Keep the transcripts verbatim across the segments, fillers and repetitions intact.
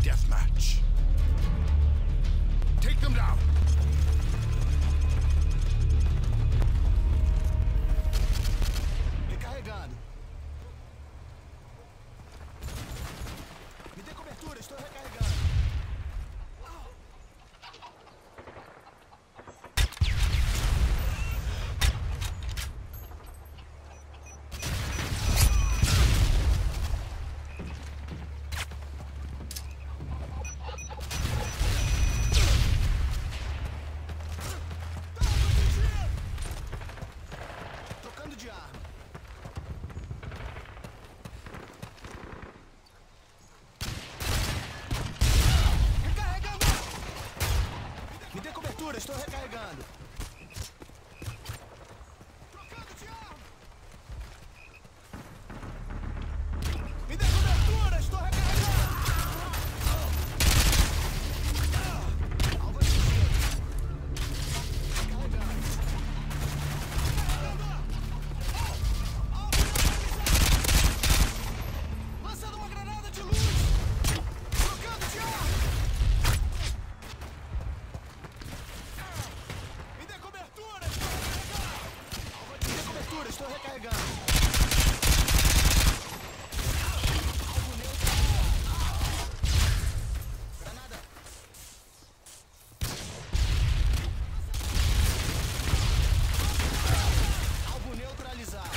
deathmatch. Take them down. Recarregando. Me dê cobertura, estou recarregando. De arma. Recarregando! Me dê cobertura, estou recarregando. Trocando de arma! Me dê cobertura, estou recarregando! Alvo atingido. Recarregando. Lançando uma granada de luz! Trocando de arma! Me dê cobertura, estou recarregando! Me dê cobertura, estou recarregando! Alvo neutralizado! Granada! Alvo neutralizado!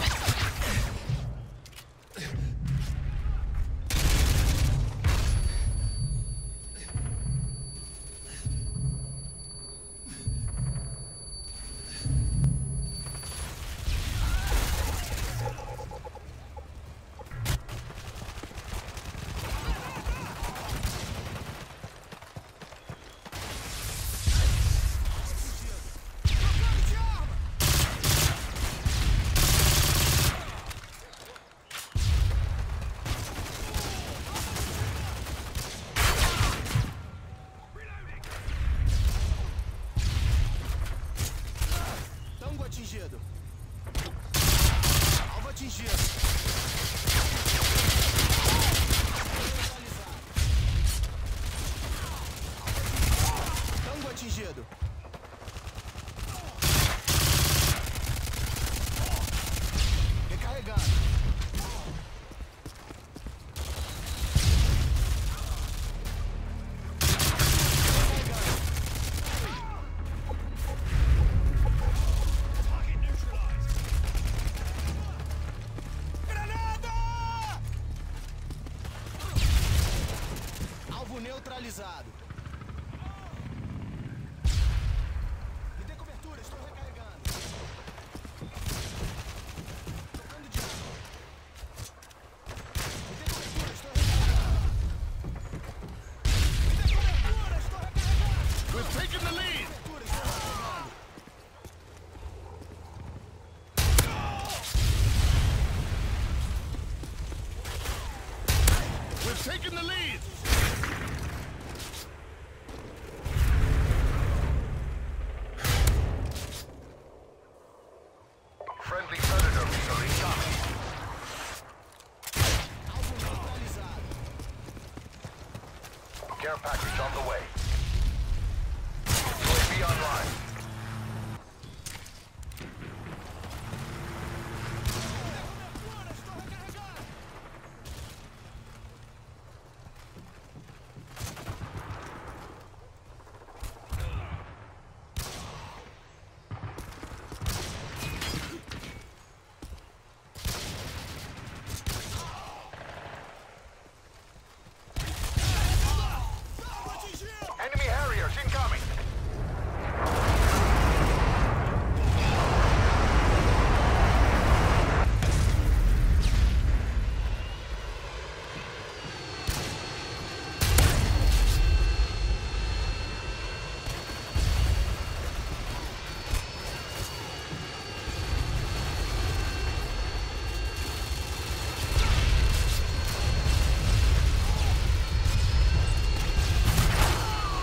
Atingido. Alvo atingido. Tango atingido. Recarregando. Neutralizado. Me dê cobertura, estou recarregando. Trocando de arma. Me dê cobertura, estou recarregando. Me dê cobertura, estou recarregando. We've taken the lead. Cobertura, estou recarregando. We've taken the lead. Friendly Predator missile incoming. Alvo neutralizado. Care package on the way. U A V online. Cobertura, estou recarregando. Enemy Harriers incoming.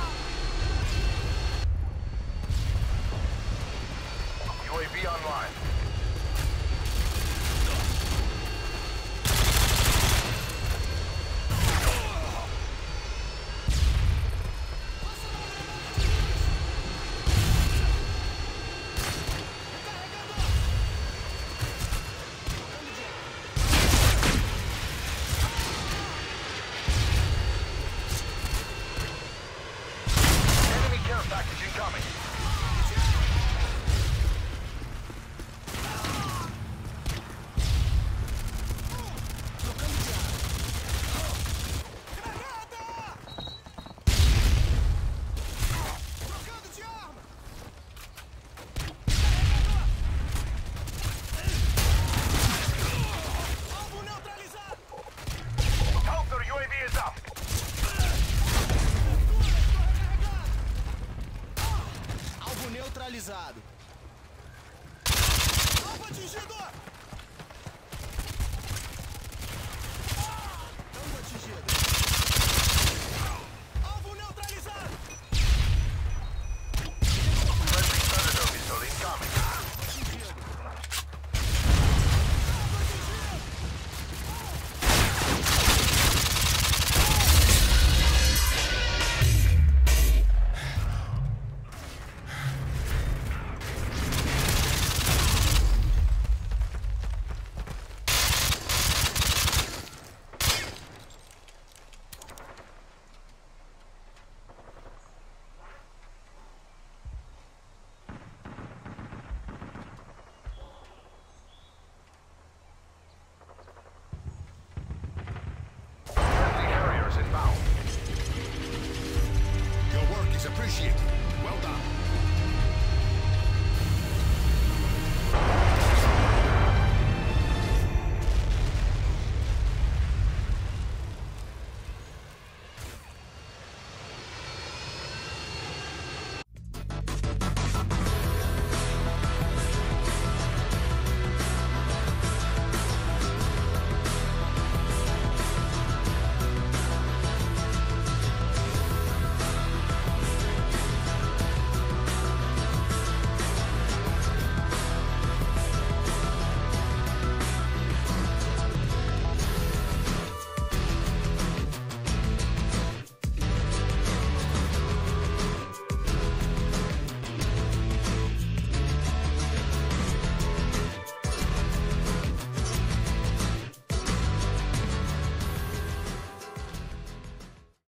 U A V online.